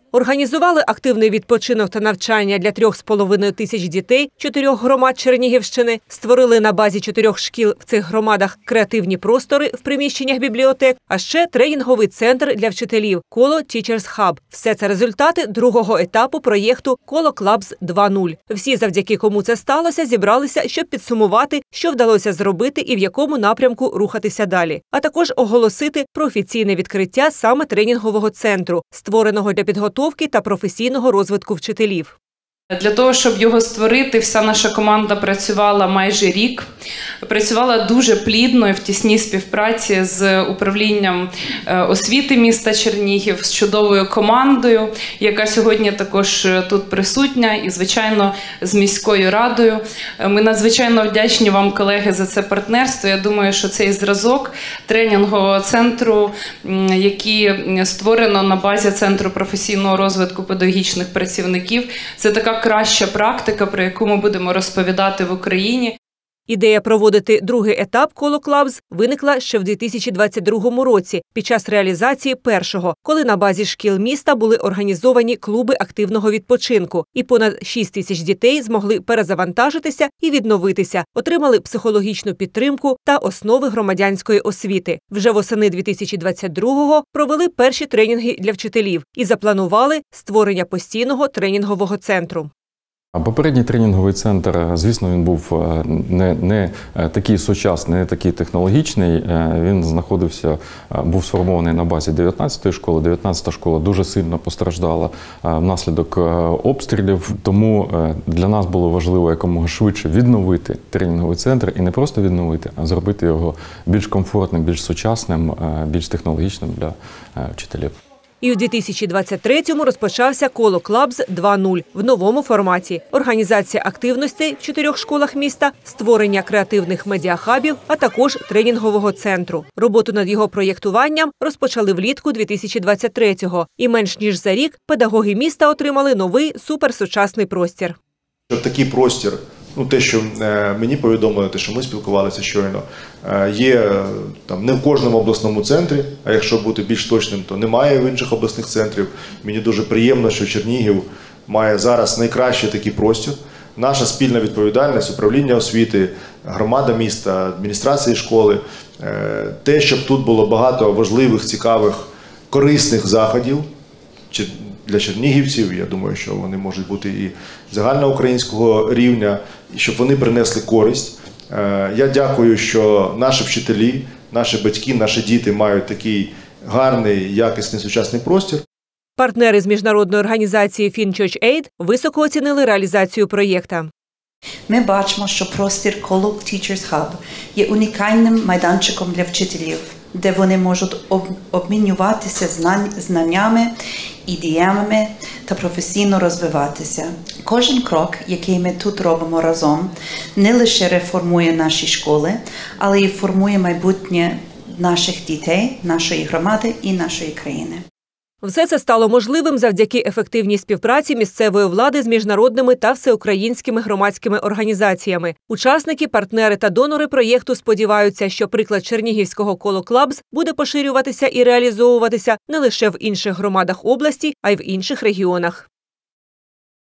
Організували активний відпочинок та навчання для 3,5 тисяч дітей 4 громад Чернігівщини, створили на базі 4 шкіл в цих громадах креативні простори в приміщеннях бібліотек, а ще тренінговий центр для вчителів «Коло Teachers Hub». Все це результати другого етапу проєкту «Коло Clubs 2.0». Всі, завдяки кому це сталося, зібралися, щоб підсумувати, що вдалося зробити і в якому напрямку рухатися далі. А також оголосити про офіційне відкриття саме тренінгового центру, створеного для підготовки та професійного розвитку вчителів. Для того, щоб його створити, вся наша команда працювала майже рік. Працювала дуже плідно і в тісній співпраці з управлінням освіти міста Чернігів, з чудовою командою, яка сьогодні також тут присутня, і, звичайно, з міською радою. Ми надзвичайно вдячні вам, колеги, за це партнерство. Я думаю, що цей зразок тренінгового центру, який створено на базі Центру професійного розвитку педагогічних працівників, це така краща практика, про яку ми будемо розповідати в Україні. Ідея проводити другий етап «Коло Clubs» виникла ще в 2022 році під час реалізації першого, коли на базі шкіл міста були організовані клуби активного відпочинку, і понад 6 тисяч дітей змогли перезавантажитися і відновитися, отримали психологічну підтримку та основи громадянської освіти. Вже восени 2022-го провели перші тренінги для вчителів і запланували створення постійного тренінгового центру. Попередній тренінговий центр, звісно, він був не такий сучасний, не такий технологічний. Він був сформований на базі 19-ї школи. 19-та школа дуже сильно постраждала внаслідок обстрілів. Тому для нас було важливо якомога швидше відновити тренінговий центр. І не просто відновити, а зробити його більш комфортним, більш сучасним, більш технологічним для вчителів. І у 2023-му розпочався «Коло Clubs 2.0» в новому форматі. Організація активностей в 4 школах міста, створення креативних медіахабів, а також тренінгового центру. Роботу над його проєктуванням розпочали влітку 2023-го. І менш ніж за рік педагоги міста отримали новий суперсучасний простір. Такий простір, те, що мені повідомили, те, що ми спілкувалися щойно, є не в кожному обласному центрі, а якщо бути більш точним, то немає в інших обласних центрів. Мені дуже приємно, що Чернігів має зараз найкращий такий простір. Наша спільна відповідальність, управління освіти, громада міста, адміністрації школи, те, щоб тут було багато важливих, цікавих, корисних заходів для чернігівців. Я думаю, що вони можуть бути і загальноукраїнського рівня, і щоб вони принесли користь. Я дякую, що наші вчителі, наші батьки, наші діти мають такий гарний, якісний, сучасний простір. Партнери з міжнародної організації FinChurch Aid високо оцінили реалізацію проєкту. Ми бачимо, що простір «Коло Teachers Hub» є унікальним майданчиком для вчителів, де вони можуть обмінюватися знаннями, ідеями та професійно розвиватися. Кожен крок, який ми тут робимо разом, не лише реформує наші школи, але й формує майбутнє наших дітей, нашої громади і нашої країни. Все це стало можливим завдяки ефективній співпраці місцевої влади з міжнародними та всеукраїнськими громадськими організаціями. Учасники, партнери та донори проєкту сподіваються, що приклад чернігівського «Коло Clubs» буде поширюватися і реалізовуватися не лише в інших громадах області, а й в інших регіонах.